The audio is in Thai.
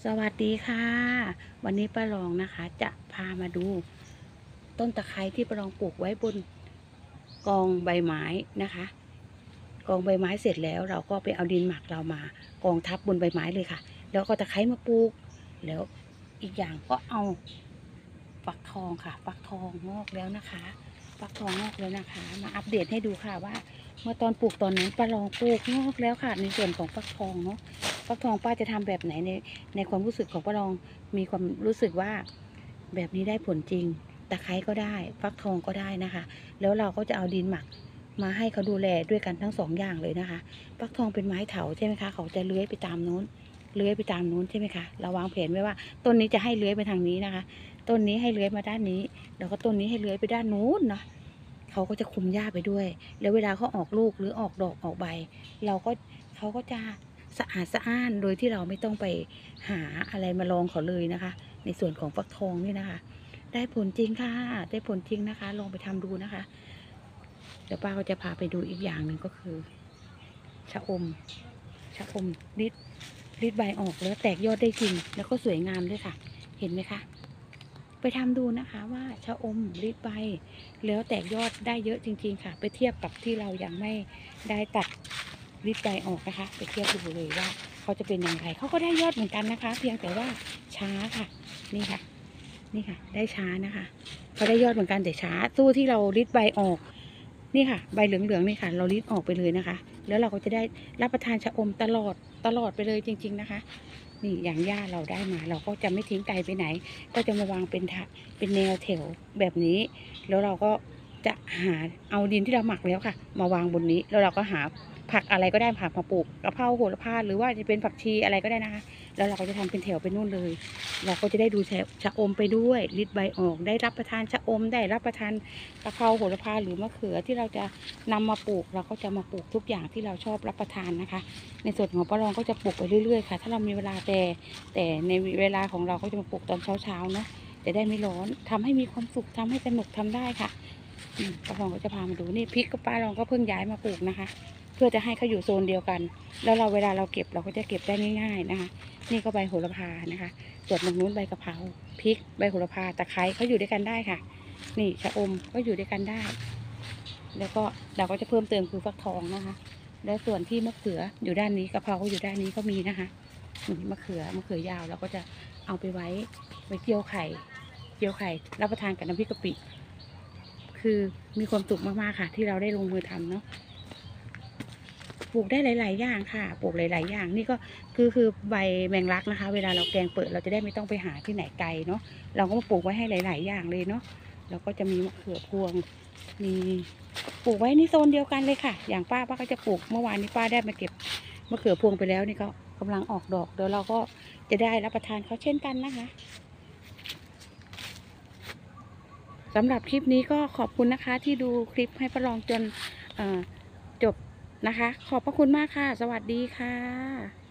สวัสดีค่ะวันนี้ป้ารองนะคะจะพามาดูต้นตะไคร้ที่ป้ารองปลูกไว้บนกองใบไม้นะคะกองใบไม้เสร็จแล้วเราก็ไปเอาดินหมักเรามากองทับบนใบไม้เลยค่ะแล้วก็ตะไคร้มาปลูกแล้วอีกอย่างก็เอาฟักทองค่ะฟักทองงอกแล้วนะคะฟักทองงอกแล้วนะคะมาอัปเดตให้ดูค่ะว่าเมื่อตอนปลูกตอนนั้นป้ารองปลูกงอกแล้วค่ะในส่วนของฟักทองเนาะฟักทองป้าจะทำแบบไหนในความรู้สึกของป้ารองมีความรู้สึกว่าแบบนี้ได้ผลจริงตะไคร้ก็ได้ฟักทองก็ได้นะคะแล้วเราก็จะเอาดินหมักมาให้เขาดูแลด้วยกันทั้งสองอย่างเลยนะคะฟักทองเป็นไม้เถาใช่ไหมคะเขาจะเลื้อยไปตามนู้นเลื้อยไปตามนู้นใช่ไหมคะเราวางแผนไว้ว่าต้นนี้จะให้เลื้อยไปทางนี้นะคะต้นนี้ให้เลื้อยมาด้านนี้แล้วก็ต้นนี้ให้เลื้อยไปด้านนู้นนะเขาก็จะคุมหญ้าไปด้วยแล้วเวลาเขาออกลูกหรือออกดอกออกใบเราก็เขาก็จะสะอาดสะอ้านโดยที่เราไม่ต้องไปหาอะไรมาลองเขาเลยนะคะในส่วนของฟักทองนี่นะคะได้ผลจริงค่ะได้ผลจริงนะคะลองไปทำดูนะคะเดี๋ยวป้าก็จะพาไปดูอีกอย่างหนึ่งก็คือชะอมชะอมริดใบออกแล้วแตกยอดได้จริงแล้วก็สวยงามด้วยค่ะเห็นไหมคะไปทำดูนะคะว่าชะอมริดใบแล้วแตกยอดได้เยอะจริงๆค่ะไปเทียบกับที่เรายังไม่ได้ตัดริดใบออกนะคะไปเทียบดูเลยว่าเขาจะเป็นอย่างไรเขาก็ได้ยอดเหมือนกันนะคะเพียงแต่ว่าช้าค่ะนี่ค่ะนี่ค่ะได้ช้านะคะเขาได้ยอดเหมือนกันแต่ช้าสู้ที่เราริดใบออกนี่ค่ะใบเหลืองๆนี่ค่ะเราริดออกไปเลยนะคะแล้วเราก็จะได้รับประทานชะอมตลอดไปเลยจริงๆนะคะนี่อย่างหญ้าเราได้มาเราก็จะไม่ทิ้งไกลไปไหนก็จะมาวางเป็นแนวแถวแบบนี้แล้วเราก็จะหาเอาดินที่เราหมักแล้วค่ะมาวางบนนี้แล้วเราก็หาผักอะไรก็ได้ผักมาปลูกกะเพราโหระพาหรือว่าจะเป็นผักชีอะไรก็ได้นะคะแล้วเราก็จะทำเป็นแถวไปนู่นเลยเราก็จะได้ดูชะอมไปด้วยริดใบออกได้รับประทานชะอมได้รับประทานกะเพราโหระพาหรือมะเขือที่เราจะนำมาปลูกเราก็จะมาปลูกทุกอย่างที่เราชอบรับประทานนะคะในส่วนของป้ารองก็จะปลูกไปเรื่อยๆค่ะถ้าเรามีเวลาแต่ในเวลาของเราก็จะมาปลูกตอนเช้าเนาะจะได้ไม่ร้อนทำให้มีความสุขทำให้สนุกทำได้ค่ะป้ารองก็จะพามาดูนี่พริกก็ป้ารองก็เพิ่งย้ายมาปลูกนะคะเพื่อจะให้เขาอยู่โซนเดียวกันแล้วเวลาเราเก็บเราก็จะเก็บได้ง่ายๆนะคะนี่ก็ใบโหระพานะคะส่วนตรงนู้นใบกะเพราพริกใบโหระพาตะไคร้เขาอยู่ด้วยกันได้ค่ะนี่ชะอมก็อยู่ด้วยกันได้แล้วก็เราก็จะเพิ่มเติมคือฟักทองนะคะแล้วส่วนที่มะเขืออยู่ด้านนี้กะเพราก็อยู่ด้านนี้ก็มีนะคะมะเขือยาวเราก็จะเอาไปไว้เจียวไข่รับประทานกับน้ำพริกกะปิคือมีความสุขมากๆค่ะที่เราได้ลงมือทำเนาะปลูกได้หลายๆอย่างค่ะปลูกหลายๆอย่างนี่ก็คือใบแมงลักนะคะเวลาเราแกงเปิดเราจะได้ไม่ต้องไปหาที่ไหนไกลเนาะเราก็มาปลูกไว้ให้หลายๆอย่างเลยเนาะแล้วก็จะมีมะเขือพวงมีปลูกไว้ในโซนเดียวกันเลยค่ะอย่างป้าก็จะปลูกเมื่อวานนี้ป้าได้มาเก็บมะเขือพวงไปแล้วนี่ก็กำลังออกดอกเดี๋ยวเราก็จะได้รับประทานเขาเช่นกันนะคะสำหรับคลิปนี้ก็ขอบคุณนะคะที่ดูคลิปให้ป้ารองจนจบนะคะขอบพระคุณมากค่ะสวัสดีค่ะ